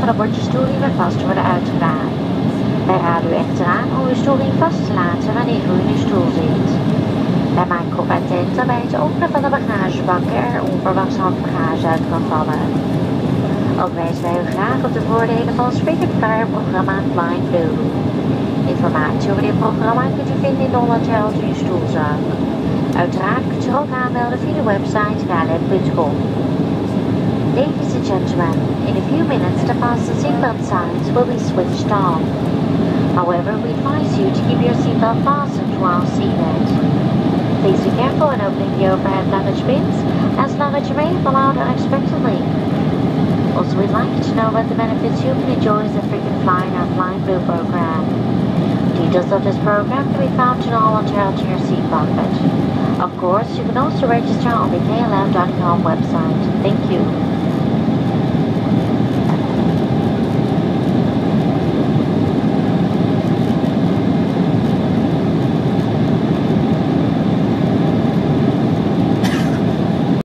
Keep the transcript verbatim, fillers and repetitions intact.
enkele bordjes stoelriemen met vast worden uitgedaan. Wij raden u echter aan om uw stoelriem vast te laten wanneer u in uw stoel zit. Wij maken op attent dat bij het openen van de bagagebak er onverwachts handbagage uit kan vallen. Ook wijzen wij u graag op de voordelen van het Frequent Flyer programma Flying Blue. Informatie over dit programma kunt u vinden in de ondertitels in uw stoelzak. Uiteraard kunt u ook aanmelden via de website k l m punt com. Ladies and gentlemen, in a few minutes the fasten seatbelt signs will be switched on. However, we advise you to keep your seatbelt fastened while seated. Please be careful when opening the overhead luggage bins, as luggage may fall out unexpectedly. Also, we'd like you to know about the benefits you can enjoy as a frequent flyer in our Flying Blue program. Details of this program can be found in all attached to your seat pocket. Of course, you can also register on the K L M dot com website. Thank you.